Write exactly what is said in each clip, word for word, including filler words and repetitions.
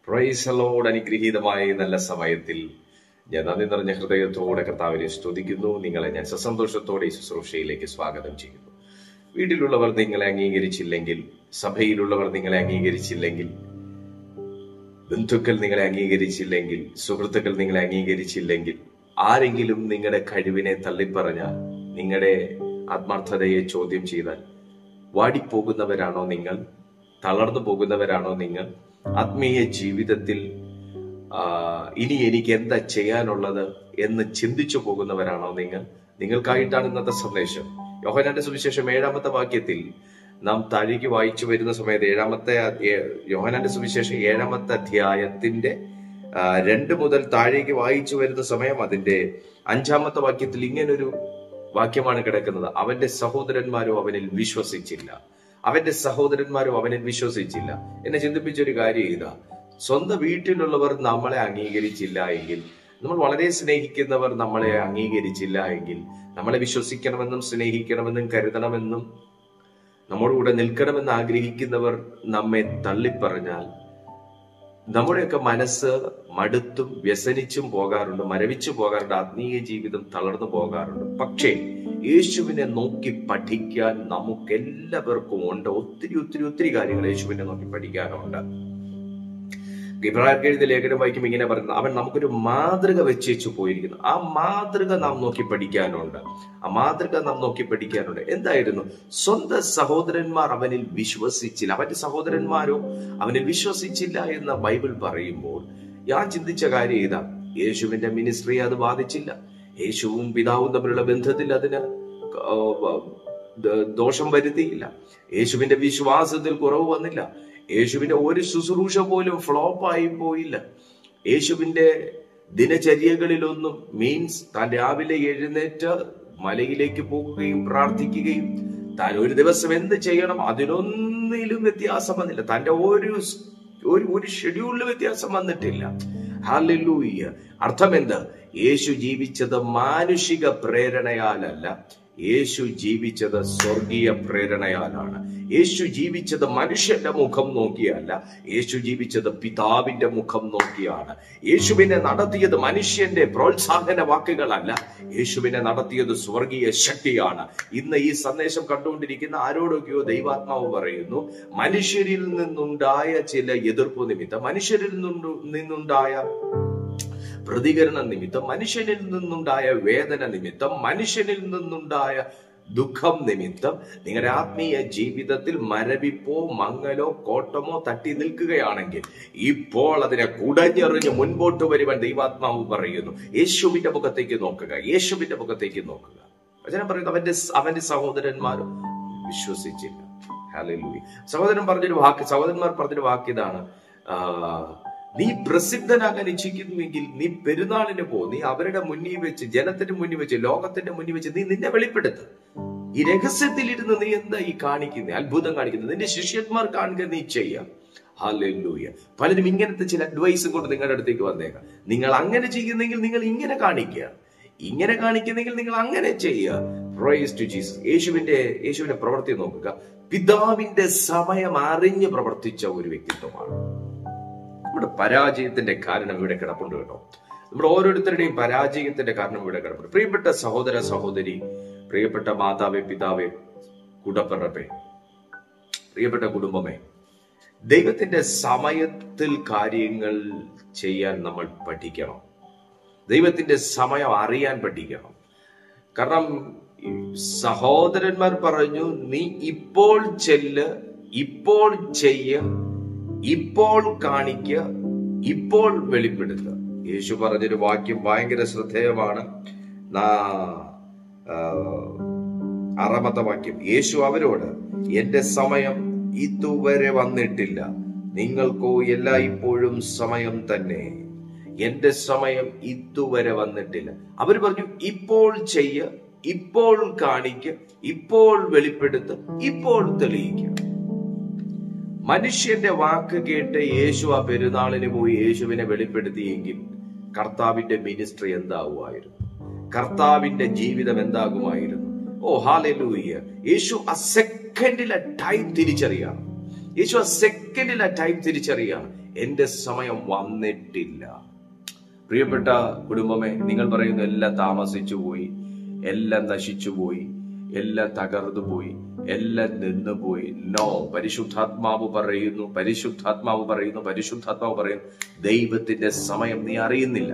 Praise Lord. അനുഗ്രഹീതമായ നല്ല സമയത്തിൽ ഞാൻ നന്ദി നിറഞ്ഞ ഹൃദയത്തോടെ കർത്താവിനെ സ്തുതിക്കുന്നു. നിങ്ങളെ ഞാൻ സസന്തോഷത്തോടെ ഈ ശുശ്രൂഷയിലേക്ക് സ്വാഗതം ചെയ്യുന്നു. വീട്ടിലുള്ളവർ നിങ്ങളെ അംഗീകരിച്ചില്ലെങ്കിൽ, സഭയിലുള്ളവർ നിങ്ങളെ അംഗീകരിച്ചില്ലെങ്കിൽ, ബന്ധുക്കൾ നിങ്ങളെ അംഗീകരിച്ചില്ലെങ്കിൽ, സുഹൃത്തുക്കൾ നിങ്ങളെ അംഗീകരിച്ചില്ലെങ്കിൽ, ആരെങ്കിലും നിങ്ങളുടെ കഴിവിനെ തള്ളിപ്പറഞ്ഞാൽ, നിങ്ങളുടെ ആത്മാർത്ഥതയെ ചോദ്യം ചെയ്താൽ, വാടിപ്പോകുന്നവരാണോ നിങ്ങൾ? തളർന്നു പോകുന്നവരാണോ നിങ്ങൾ? ആത്മീയ ജീവിതത്തിൽ ഇനി എനിക്ക് എന്താ ചെയ്യാനുള്ളത് എന്ന് ചിന്തിച്ചു പോകുന്നവരാണോ നിങ്ങൾ? നിങ്ങൾക്കായിട്ടാണ് ഇന്നത്തെ സന്ദേശം. യോഹന്നാന്റെ സുവിശേഷം ഏഴാമത്തെ വാക്യത്തിൽ നാം താഴേക്ക് വായിച്ചു വരുന്ന സമയത്ത്, ഏഴാമത്തെ യോഹന്നാന്റെ സുവിശേഷം ഏഴാമത്തെ അധ്യായത്തിന്റെ രണ്ട് മുതൽ താഴേക്ക് വായിച്ചു വരുന്ന സമയം അതിന്റെ അഞ്ചാമത്തെ വാക്യത്തിൽ ഇങ്ങനൊരു വാക്യമാണ് കിടക്കുന്നത്: അവന്റെ സഹോദരന്മാരോ അവനിൽ വിശ്വസിച്ചില്ല. അവന്റെ സഹോദരന്മാരോ അവനിൽ വിശ്വസിച്ചില്ല. എന്നെ ചിന്തിപ്പിച്ചൊരു കാര്യം ഇതാ: സ്വന്തം വീട്ടിലുള്ളവർ നമ്മളെ അംഗീകരിച്ചില്ല എങ്കിൽ, നമ്മൾ വളരെ സ്നേഹിക്കുന്നവർ നമ്മളെ അംഗീകരിച്ചില്ല എങ്കിൽ, നമ്മളെ വിശ്വസിക്കണമെന്നും സ്നേഹിക്കണമെന്നും കരുതണമെന്നും നമ്മുടെ കൂടെ നിൽക്കണമെന്ന് ആഗ്രഹിക്കുന്നവർ നമ്മെ തള്ളിപ്പറഞ്ഞാൽ, നമ്മുടെയൊക്കെ മനസ്സ് മടുത്തും വ്യസനിച്ചും പോകാറുണ്ട്, മരവിച്ചു പോകാറുണ്ട്, ആത്മീയ ജീവിതം തളർന്നു പോകാറുണ്ട്. പക്ഷേ യേശുവിനെ നോക്കി പഠിക്കാൻ നമുക്ക് എല്ലാവർക്കും ഉണ്ട്. ഒത്തിരി ഒത്തിരി ഒത്തിരി കാര്യങ്ങൾ യേശുവിനെ നോക്കി പഠിക്കാനുണ്ട്. ഇബ്രാഹിം എഴുതിയ ലേഖനം വായിക്കും ഇങ്ങനെ പറയുന്നത്: അവൻ നമുക്കൊരു മാതൃക വെച്ചേച്ചു പോയിരിക്കുന്നു. ആ മാതൃക നാം നോക്കി പഠിക്കാനുണ്ട്. ആ മാതൃക നാം നോക്കി പഠിക്കാനുണ്ട്. എന്തായിരുന്നു? സ്വന്തം സഹോദരന്മാർ അവനിൽ വിശ്വസിച്ചില്ല. അവന്റെ സഹോദരന്മാരോ അവനിൽ വിശ്വസിച്ചില്ല എന്ന് ബൈബിൾ പറയുമ്പോൾ ഞാൻ ചിന്തിച്ച കാര്യം ഇതാ: യേശുവിന്റെ മിനിസ്ട്രി അത് ബാധിച്ചില്ല. യേശുവും പിതാവും തമ്മിലുള്ള ബന്ധത്തിൽ അതിന് ദോഷം വരുത്തിയില്ല. യേശുവിന്റെ വിശ്വാസത്തിൽ കുറവ് വന്നില്ല. യേശുവിന്റെ ഒരു ശുശ്രൂഷ പോലും ഫ്ലോപ്പായി പോയില്ല. യേശുവിന്റെ ദിനചര്യകളിലൊന്നും, മീൻസ് താൻ രാവിലെ എഴുന്നേറ്റ് മലയിലേക്ക് പോകുകയും പ്രാർത്ഥിക്കുകയും താൻ ഒരു ദിവസം എന്ത് ചെയ്യണം അതിനൊന്നിലും വ്യത്യാസം വന്നില്ല. തന്റെ ഒരു ഒരു ഷെഡ്യൂളിൽ വ്യത്യാസം വന്നിട്ടില്ല. ഹല്ലേലൂയ. അർത്ഥം എന്താ? യേശു ജീവിച്ചത് മാനുഷിക പ്രേരണയാലല്ല, യേശു ജീവിച്ചത് സ്വർഗീയ പ്രേരണയാലാണ്. യേശു ജീവിച്ചത് മനുഷ്യന്റെ മുഖം നോക്കിയല്ല, യേശു ജീവിച്ചത് പിതാവിന്റെ മുഖം നോക്കിയാണ്. യേശുവിനെ നടത്തിയത് മനുഷ്യന്റെ പ്രോത്സാഹന വാക്കുകളല്ല, യേശുവിനെ നടത്തിയത് സ്വർഗീയ ശക്തിയാണ്. ഇന്ന് ഈ സന്ദേശം കണ്ടുകൊണ്ടിരിക്കുന്ന ആരോടൊക്കെയോ ദൈവാത്മാവ് പറയുന്നു, മനുഷ്യരിൽ നിന്നുണ്ടായ ചില എതിർപ്പ് നിമിത്തം, മനുഷ്യരിൽ നിന്നുണ്ടായ പ്രതികരണ നിമിത്തം, മനുഷ്യനിൽ നിന്നുണ്ടായ വേദന നിമിത്തം, മനുഷ്യനിൽ നിന്നുണ്ടായ ദുഃഖം നിമിത്തം നിങ്ങളുടെ ആത്മീയ ജീവിതത്തിൽ മരവിപ്പോ മങ്ങലോ കോട്ടമോ തട്ടി നിൽക്കുകയാണെങ്കിൽ, ഇപ്പോൾ അതിനെ കുടഞ്ഞെറിഞ്ഞ് മുൻപോട്ട് വരുവാൻ ദൈവാത്മാവ് പറയുന്നു. യേശുവിന്റെ മുഖത്തേക്ക് നോക്കുക, യേശുവിന്റെ മുഖത്തേക്ക് നോക്കുക. വചനം പറയുന്നു, അവന്റെ അവന്റെ സഹോദരന്മാരും വിശ്വസിച്ചില്ല. ഹല്ലേലൂയ. സഹോദരൻ പറഞ്ഞൊരു വാക്ക് സഹോദരന്മാർ പറഞ്ഞൊരു വാക്ക് ഇതാണ്: ആ നീ പ്രസിദ്ധനാകാൻ ഇച്ഛിക്കുന്നുവെങ്കിൽ നീ പെരുന്നാളിന് പോ. നീ അവരുടെ മുന്നിൽ വെച്ച്, ജനത്തിന്റെ മുന്നിൽ വെച്ച്, ലോകത്തിന്റെ മുന്നിൽ വെച്ച് നീ നിന്നെ വെളിപ്പെടുത്ത. ഈ രഹസ്യത്തിലിരുന്ന് നീ എന്താ ഈ കാണിക്കുന്നത്? അത്ഭുതം കാണിക്കുന്നത് നിന്റെ ശിഷ്യന്മാർ കാണുക, നീ ചെയ്യാം. ഹല്ലേലൂയ. പലരും ഇങ്ങനത്തെ ചില അഡ്വൈസും കൊണ്ട് നിങ്ങളുടെ അടുത്തേക്ക് വന്നേക്കാം. നിങ്ങൾ അങ്ങനെ ചെയ്യുന്നെങ്കിൽ നിങ്ങൾ ഇങ്ങനെ കാണിക്കുക, ഇങ്ങനെ കാണിക്കുന്നെങ്കിൽ നിങ്ങൾ അങ്ങനെ ചെയ്യുക. Praise to Jesus. യേശുവിന്റെ യേശുവിന്റെ പ്രവൃത്തി നോക്കുക. പിതാവിന്റെ സമയം അറിഞ്ഞ് പ്രവർത്തിച്ച ഒരു വ്യക്തിത്വമാണ്. നമ്മുടെ പരാജയത്തിന്റെ കാരണം ഇവിടെ കിടപ്പുണ്ട് കേട്ടോ. നമ്മുടെ ഓരോരുത്തരുടെയും പരാജയത്തിന്റെ കാരണം ഇവിടെ കിടപ്പുണ്ട്. പ്രിയപ്പെട്ട സഹോദര സഹോദരി, പ്രിയപ്പെട്ട മാതാവേ, പിതാവേ, കൂടപ്പിറപ്പേ, പ്രിയപ്പെട്ട കുടുംബമേ, ദൈവത്തിന്റെ സമയത്തിൽ കാര്യങ്ങൾ ചെയ്യാൻ നമ്മൾ പഠിക്കണം. ദൈവത്തിന്റെ സമയം അറിയാൻ പഠിക്കണം. കാരണം സഹോദരന്മാർ പറഞ്ഞു, നീ ഇപ്പോൾ ചെല്ല്, ഇപ്പോൾ ചെയ്യ, ഇപ്പോൾ കാണിക്കുക, ഇപ്പോൾ വെളിപ്പെടുത്തുക. യേശു പറഞ്ഞൊരു വാക്യം ഭയങ്കര ശ്രദ്ധേയമാണ്. ആറാമത്തെ വാക്യം, യേശു അവരോട്, എന്റെ സമയം ഇതുവരെ വന്നിട്ടില്ല, നിങ്ങൾക്കോ എല്ലായ്പ്പോഴും സമയം തന്നെ. എന്റെ സമയം ഇതുവരെ വന്നിട്ടില്ല. അവർ പറഞ്ഞു, ഇപ്പോൾ ചെയ്യ, ഇപ്പോൾ കാണിക്കുക, ഇപ്പോൾ വെളിപ്പെടുത്തുക, ഇപ്പോൾ തെളിയിക്കുക. മനുഷ്യന്റെ വാക്ക് കേട്ട് യേശു ആ പെരുന്നാളിന് പോയി യേശുവിനെ വെളിപ്പെടുത്തിയെങ്കിൽ കർത്താവിന്റെ മിനിസ്ട്രി എന്താകുമായിരുന്നു? കർത്താവിന്റെ ജീവിതം എന്താകുമായിരുന്നു? ഓ ഹല്ലേലൂയ. യേശു ആ സെക്കൻഡിലെ ടൈം തിരിച്ചറിയാണ്. യേശു ആ സെക്കൻഡിലെ ടൈം തിരിച്ചറിയാണ്. എന്റെ സമയം വന്നിട്ടില്ല. പ്രിയപ്പെട്ട കുടുംബമേ, നിങ്ങൾ പറയുന്നു എല്ലാം താമസിച്ചു പോയി, എല്ലാം നശിച്ചു പോയി, എല്ലാം തകർന്നു പോയി, എല്ലാം നിന്നു പോയി. നോ, പരിശുദ്ധാത്മാവ് പറയുന്നു പരിശുദ്ധാത്മാവ് പറയുന്നു പരിശുദ്ധാത്മാവ് പറയുന്നു ദൈവത്തിന്റെ സമയം നീ അറിയുന്നില്ല.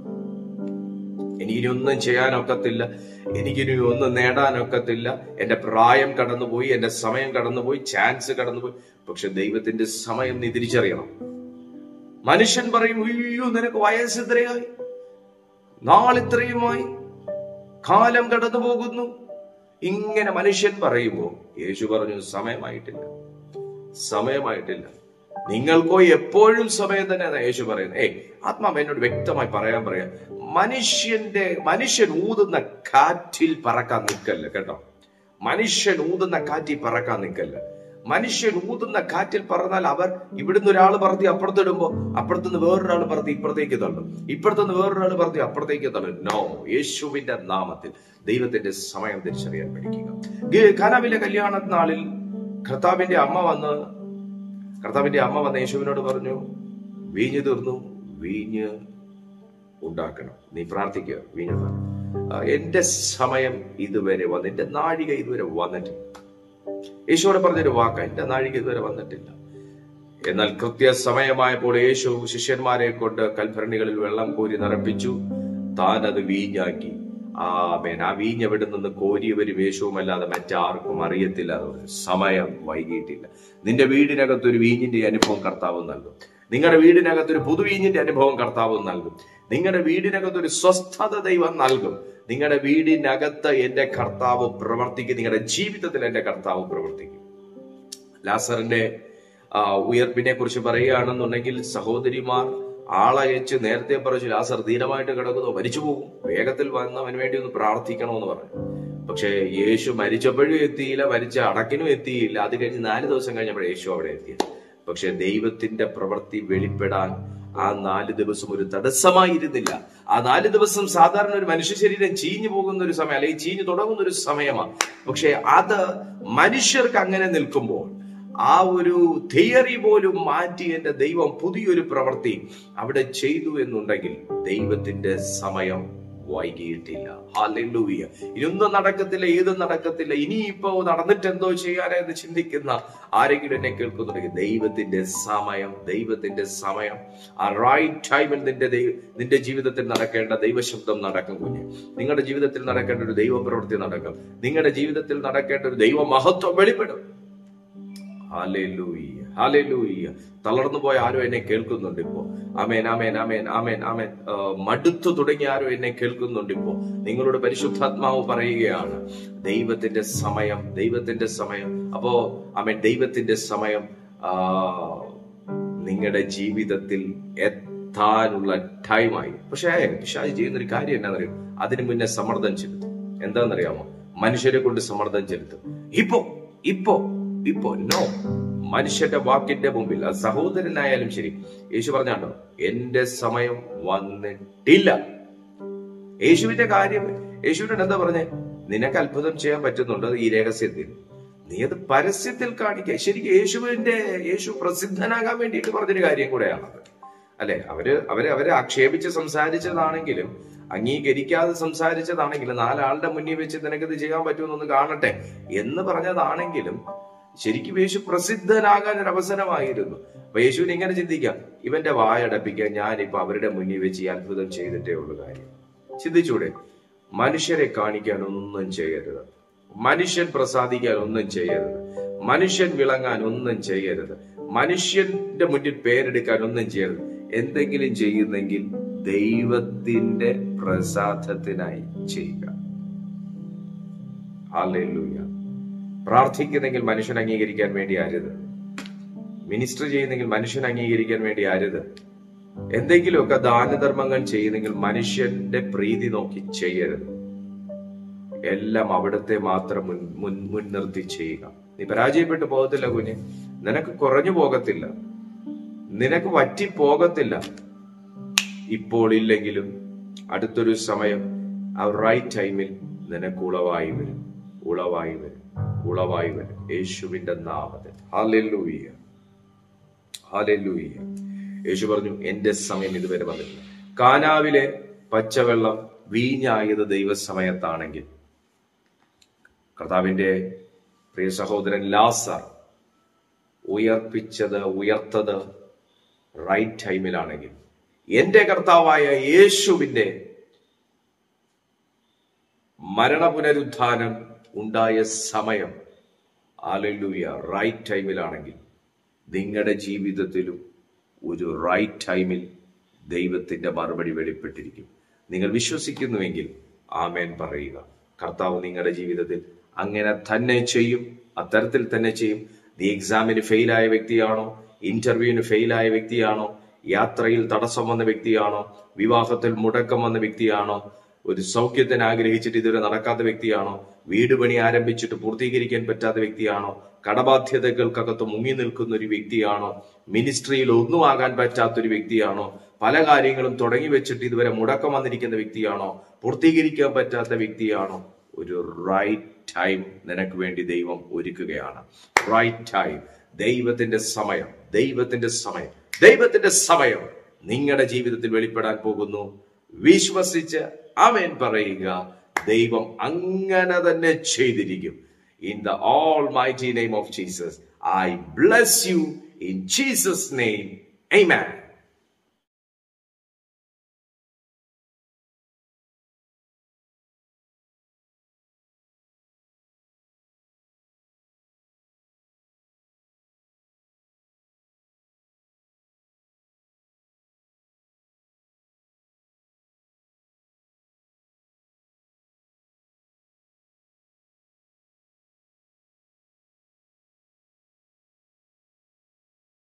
എനിക്കിനി ഒന്നും ചെയ്യാനൊക്കത്തില്ല, എനിക്കിനി ഒന്നും നേടാനൊക്കത്തില്ല, എന്റെ പ്രായം കടന്നുപോയി, എന്റെ സമയം കടന്നുപോയി, ചാൻസ് കടന്നുപോയി. പക്ഷെ ദൈവത്തിന്റെ സമയം നീ തിരിച്ചറിയണം. മനുഷ്യൻ പറയും, അയ്യോ നിനക്ക് വയസ്സ് ഇത്രയായി, നാളിത്രയുമായി, കാലം കടന്നു പോകുന്നു. ഇങ്ങനെ മനുഷ്യൻ പറയുമ്പോ യേശു പറഞ്ഞു സമയമായിട്ടില്ല, സമയമായിട്ടില്ല. നിങ്ങൾക്കോ എപ്പോഴും സമയം തന്നെ. യേശു പറയുന്നത്, ഏയ് ആത്മാവ് എന്നോട് വ്യക്തമായി പറയാൻ പറയാം, മനുഷ്യന്റെ മനുഷ്യൻ ഊതുന്ന കാറ്റിൽ പറക്കാൻ നിൽക്കല്ല കേട്ടോ. മനുഷ്യൻ ഊതുന്ന കാറ്റിൽ പറക്കാൻ നിൽക്കല്ല. മനുഷ്യൻ ഊതുന്ന കാറ്റിൽ പറന്നാൽ അവർ ഇവിടുന്ന് ഒരാൾ പറത്തി അപ്പുറത്തിടുമ്പോ അപ്പുറത്തുനിന്ന് വേറൊരാൾ പറത്തി ഇപ്പുറത്തേക്ക് തള്ളും, ഇപ്പുറത്തുനിന്ന് വേറൊരാൾ പറത്തി അപ്പുറത്തേക്ക് തള്ളും. നോ, യേശുവിന്റെ നാമത്തിൽ ദൈവത്തിന്റെ സമയം തിരിച്ചറിയാൻ പഠിക്കുക. കാനാവിലെ കല്യാണ നാളിൽ കർത്താവിന്റെ അമ്മ വന്ന് കർത്താവിന്റെ അമ്മ വന്ന് യേശുവിനോട് പറഞ്ഞു, വീഞ്ഞ് തീർന്നു, വീഞ്ഞ് ഉണ്ടാക്കണം, നീ പ്രാർത്ഥിക്കുക, വീഞ്ഞ് തീർന്നു. എന്റെ സമയം ഇതുവരെ വന്ന് എന്റെ നാഴിക ഇതുവരെ വന്നിട്ടില്ല. യേശുവോട് പറഞ്ഞൊരു വാക്ക, എന്റെ നാഴിക ഇതുവരെ വന്നിട്ടില്ല. എന്നാൽ കൃത്യസമയമായപ്പോൾ യേശു ശിഷ്യന്മാരെ കൊണ്ട് കൽഭരണികളിൽ വെള്ളം കോരി നിറപ്പിച്ചു, താൻ അത് വീഞ്ഞാക്കി. ആമേൻ. ആ വീഞ്ഞ് എവിടെ നിന്ന് കോരിയവരും യേശുവും അല്ലാതെ മറ്റാർക്കും അറിയത്തില്ല. സമയം വൈകിട്ടില്ല. നിന്റെ വീടിനകത്തൊരു വീഞ്ഞിന്റെ അനുഭവം കർത്താവ് നൽകും. നിങ്ങളുടെ വീടിനകത്തൊരു പുതുവീഞ്ഞിന്റെ അനുഭവം കർത്താവ് നൽകും. നിങ്ങളുടെ വീടിനകത്തൊരു സ്വസ്ഥത ദൈവം നൽകും. നിങ്ങളുടെ വീടിനകത്ത് എന്റെ കർത്താവ് പ്രവർത്തിക്കും. നിങ്ങളുടെ ജീവിതത്തിൽ എന്റെ കർത്താവ് പ്രവർത്തിക്കും. ലാസറിന്റെ ഉയർപ്പിനെ കുറിച്ച് പറയുകയാണെന്നുണ്ടെങ്കിൽ സഹോദരിമാർ ആളയച്ച് നേരത്തെ പറഞ്ഞു, ലാസർ ധീരമായിട്ട് കിടക്കുന്നു, മരിച്ചു പോകും, വേഗത്തിൽ വന്ന് അവന് വേണ്ടി ഒന്ന് പ്രാർത്ഥിക്കണമെന്ന് പറഞ്ഞു. പക്ഷെ യേശു മരിച്ചപ്പോഴും എത്തിയില്ല, മരിച്ച അടക്കിനും എത്തിയില്ല. അത് കഴിഞ്ഞ് നാല് ദിവസം കഴിഞ്ഞപ്പോൾ യേശു അവിടെ എത്തി. പക്ഷെ ദൈവത്തിന്റെ പ്രവൃത്തി വെളിപ്പെടാൻ ആ നാല് ദിവസം ഒരു തടസ്സമായിരുന്നില്ല. ആ നാല് ദിവസം സാധാരണ ഒരു മനുഷ്യ ശരീരം ചീഞ്ഞു പോകുന്ന ഒരു സമയം, അല്ലെങ്കിൽ ചീഞ്ഞു തുടങ്ങുന്ന ഒരു സമയമാണ്. പക്ഷെ അത് മനുഷ്യർക്ക് അങ്ങനെ നിൽക്കുമ്പോൾ ആ ഒരു തിയറി പോലും മാറ്റി എന്റെ ദൈവം പുതിയൊരു പ്രവൃത്തി അവിടെ ചെയ്തു എന്നുണ്ടെങ്കിൽ ദൈവത്തിന്റെ സമയം വൈകിയിട്ടില്ല. ഹല്ലേലൂയ. ഇനിയൊന്നും നടക്കത്തില്ല, ഏതും നടക്കത്തില്ല, ഇനിയിപ്പോ നടന്നിട്ട് എന്തോ ചെയ്യാനെന്ന് ചിന്തിക്കുന്ന ആരെങ്കിലും എന്നെ കേൾക്കുന്നുണ്ടെങ്കിൽ ദൈവത്തിന്റെ സമയം ദൈവത്തിന്റെ സമയം ആ റൈറ്റ് ടൈമിൽ നിന്റെ നിന്റെ ജീവിതത്തിൽ നടക്കേണ്ട ദൈവശബ്ദം നടക്കും. കുഞ്ഞ്, നിങ്ങളുടെ ജീവിതത്തിൽ നടക്കേണ്ട ഒരു ദൈവപ്രവൃത്തി നടക്കും. നിങ്ങളുടെ ജീവിതത്തിൽ നടക്കേണ്ട ഒരു ദൈവ മഹത്വം വെളിപ്പെടും. Hallelujah, hallelujah. തളർന്നു പോയ ആരോ എന്നെ കേൾക്കുന്നുണ്ട് ഇപ്പോ. ആമേൻ, ആമേൻ, ആമേൻ, ആമേൻ, ആമേൻ. മടുത്തു തുടങ്ങിയ ആരോ എന്നെ കേൾക്കുന്നുണ്ട് ഇപ്പോ. നിങ്ങളോട് പരിശുദ്ധാത്മാവ് പറയുകയാണ്, ദൈവത്തിന്റെ സമയം, ദൈവത്തിന്റെ സമയം. അപ്പോ ആമേൻ, ദൈവത്തിന്റെ സമയം ആ നിങ്ങളുടെ ജീവിതത്തിൽ എത്താനുള്ള ടൈമായി. പക്ഷേ പിശാച് ചെയ്യുന്നൊരു കാര്യം എന്നാന്നറിയോ? അതിനു മുന്നേ സമ്മർദ്ദം ചെലുത്തും. എന്താണെന്നറിയാമോ? മനുഷ്യരെ കൊണ്ട് സമ്മർദ്ദം ചെലുത്തും. ഇപ്പോ ഇപ്പോ ഇപ്പോ നോ. മനുഷ്യന്റെ വാക്കിന്റെ മുമ്പിൽ, ആ സഹോദരനായാലും ശരി, യേശു പറഞ്ഞാണ്ടോ, എന്റെ സമയം വന്നിട്ടില്ല. യേശുവിന്റെ കാര്യം യേശുവിനോട് എന്താ പറഞ്ഞേ? നിനക്ക് അത്ഭുതം ചെയ്യാൻ പറ്റുന്നുണ്ട്, അത് ഈ രഹസ്യത്തിൽ, നീ അത് പരസ്യത്തിൽ കാണിക്കുക. ശരിക്കും യേശുവിന്റെ യേശു പ്രസിദ്ധനാകാൻ വേണ്ടിയിട്ട് പറഞ്ഞൊരു കാര്യം കൂടെയാണത്, അല്ലെ? അവര് അവരെ അവരെ ആക്ഷേപിച്ച് സംസാരിച്ചതാണെങ്കിലും അംഗീകരിക്കാതെ സംസാരിച്ചതാണെങ്കിലും നാലാളുടെ മുന്നിൽ വെച്ച് നിനക്കിത് ചെയ്യാൻ പറ്റുമെന്നൊന്ന് കാണട്ടെ എന്ന് പറഞ്ഞതാണെങ്കിലും ശരിക്കും യേശു പ്രസിദ്ധനാകാൻ ഒരു അവസരമായിരുന്നു. അപ്പൊ യേശുവിന് ഇങ്ങനെ ചിന്തിക്കാം, ഇവന്റെ വായടപ്പിക്കാൻ ഞാനിപ്പോ അവരുടെ മുന്നിൽ വെച്ച് ഈ അത്ഭുതം ചെയ്തിട്ടേ ഉള്ളു കാര്യം. ചിന്തിച്ചൂടെ? മനുഷ്യരെ കാണിക്കാൻ ഒന്നും ചെയ്യരുത്, മനുഷ്യൻ പ്രസാദിക്കാൻ ഒന്നും ചെയ്യരുത്, മനുഷ്യൻ വിളങ്ങാൻ ഒന്നും ചെയ്യരുത്, മനുഷ്യന്റെ മുന്നിൽ പേരെടുക്കാൻ ഒന്നും ചെയ്യരുത്. എന്തെങ്കിലും ചെയ്യുന്നെങ്കിൽ ദൈവത്തിന്റെ പ്രസാദത്തിനായി ചെയ്യുക. ഹല്ലേലൂയ. പ്രാർത്ഥിക്കുന്നെങ്കിൽ മനുഷ്യൻ അംഗീകരിക്കാൻ വേണ്ടി ആരുത്. മിനിസ്റ്റർ ചെയ്യുന്നെങ്കിൽ മനുഷ്യൻ അംഗീകരിക്കാൻ വേണ്ടി ആരുത്. എന്തെങ്കിലുമൊക്കെ ദാനധർമ്മങ്ങൾ ചെയ്യുന്നെങ്കിൽ മനുഷ്യന്റെ പ്രീതി നോക്കി ചെയ്യരുത്. എല്ലാം അവിടത്തെ മാത്രം മുൻ മുൻ മുൻനിർത്തി ചെയ്യുക. നീ പരാജയപ്പെട്ടു പോകത്തില്ല കുഞ്ഞ്, നിനക്ക് കുറഞ്ഞു പോകത്തില്ല, നിനക്ക് വറ്റി പോകത്തില്ല. ഇപ്പോൾ ഇല്ലെങ്കിലും അടുത്തൊരു സമയം ആ റൈറ്റ് ടൈമിൽ നിനക്ക് ഉളവായി വരും, ഉളവായി വരും, ഉളവായി വരും യേശുവിന്റെ നാമത്തിൽ. Hallelujah, hallelujah. യേശു പറഞ്ഞു, എന്റെ സമയം ഇതുവരെ വന്നിട്ടില്ല. കാനാവിലെ പച്ചവെള്ളം വീഞ്ഞായത് ദൈവസമയത്താണെങ്കിൽ, കർത്താവിന്റെ പ്രിയ സഹോദരൻ ലാസർ ഉയർപ്പിച്ചത് ഉയർത്തത് റൈറ്റ് ടൈമിലാണെങ്കിൽ, എന്റെ കർത്താവായ യേശുവിന്റെ മരണപുനരുത്ഥാനം ഉണ്ടായ സമയം ഹല്ലേലൂയ റൈറ്റ് ടൈമിലാണെങ്കിൽ, നിങ്ങളുടെ ജീവിതത്തിലും ഒരു റൈറ്റ് ടൈമിൽ ദൈവത്തിന്റെ മറുപടി വെളിപ്പെട്ടിരിക്കും. നിങ്ങൾ വിശ്വസിക്കുന്നുവെങ്കിൽ ആമേൻ പറയുക. കർത്താവ് നിങ്ങളുടെ ജീവിതത്തിൽ അങ്ങനെ തന്നെ ചെയ്യും, അത്തരത്തിൽ തന്നെ ചെയ്യും. നീ എക്സാമിന് ഫെയിലായ വ്യക്തിയാണോ, ഇന്റർവ്യൂവിന് ഫെയിലായ വ്യക്തിയാണോ, യാത്രയിൽ തടസ്സം വന്ന വ്യക്തിയാണോ, വിവാഹത്തിൽ മുടക്കം വന്ന വ്യക്തിയാണോ, ഒരു സൗഖ്യത്തിന് ആഗ്രഹിച്ചിട്ട് ഇതുവരെ നടക്കാത്ത വ്യക്തിയാണോ, വീട് പണി ആരംഭിച്ചിട്ട് പൂർത്തീകരിക്കാൻ പറ്റാത്ത വ്യക്തിയാണോ, കടബാധ്യതകൾക്കകത്ത് മുങ്ങി നിൽക്കുന്ന ഒരു വ്യക്തിയാണോ, മിനിസ്ട്രിയിൽ ഒന്നും ആകാൻ പറ്റാത്തൊരു വ്യക്തിയാണോ, പല കാര്യങ്ങളും തുടങ്ങി വെച്ചിട്ട് ഇതുവരെ മുടക്കം വന്നിരിക്കുന്ന വ്യക്തിയാണോ, പൂർത്തീകരിക്കാൻ പറ്റാത്ത വ്യക്തിയാണോ, ഒരു റൈറ്റ് ടൈം നിനക്ക് വേണ്ടി ദൈവം ഒരുക്കുകയാണ്. റൈറ്റ് ടൈം, ദൈവത്തിന്റെ സമയം, ദൈവത്തിന്റെ സമയം, ദൈവത്തിന്റെ സമയം നിങ്ങളുടെ ജീവിതത്തിൽ വെളിപ്പെടാൻ പോകുന്നു. വിശ്വസിച്ച് ആമേൻ പറയുക. ദൈവം അങ്ങനെ തന്നെ ചെയ്തിരിക്കും. In the almighty name of Jesus, I bless you in Jesus' name. Amen.